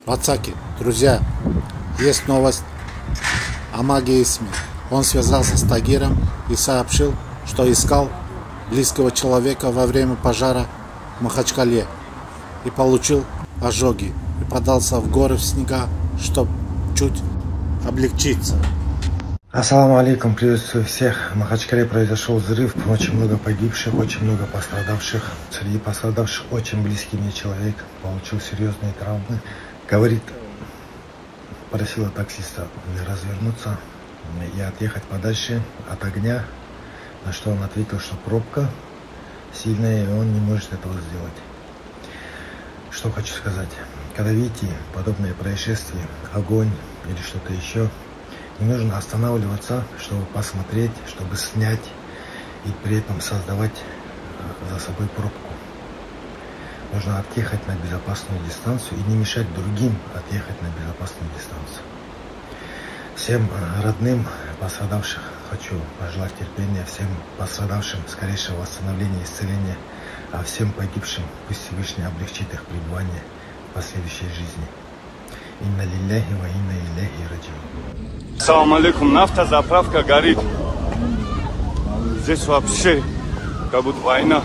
Пацаки, друзья, есть новость о маге Исме. Он связался с Тагиром и сообщил, что искал близкого человека во время пожара в Махачкале и получил ожоги и подался в горы в снега, чтобы чуть облегчиться. Ассаламу алейкум, приветствую всех. В Махачкале произошел взрыв, очень много погибших, очень много пострадавших. Среди пострадавших очень близкий мне человек, получил серьезные травмы. Говорит, просила таксиста развернуться и отъехать подальше от огня, на что он ответил, что пробка сильная и он не может этого сделать. Что хочу сказать, когда видите подобные происшествия, огонь или что-то еще, не нужно останавливаться, чтобы посмотреть, чтобы снять и при этом создавать за собой пробку. Нужно отъехать на безопасную дистанцию и не мешать другим отъехать на безопасную дистанцию. Всем родным пострадавших хочу пожелать терпения, всем пострадавшим скорейшего восстановления и исцеления, а всем погибшим пусть Всевышний облегчит их пребывание в последующей жизни. Инна лилляхи ва инна илейхи раджиун. Ассаламу алейкум, нафтозаправка горит. Здесь вообще как будто война.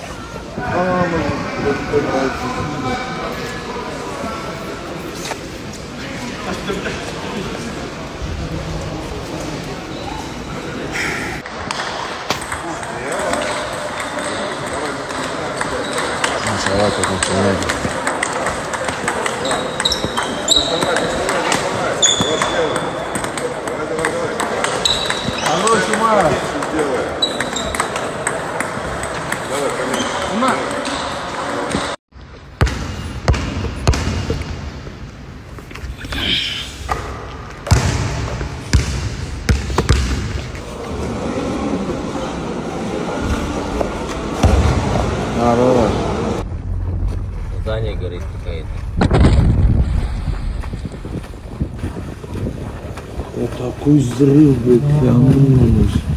Машаллах, как начинает. Алло, снимай. Давай, снимай. Здорово. Здание горит какая-то. Вот такой взрыв, блядь, прям.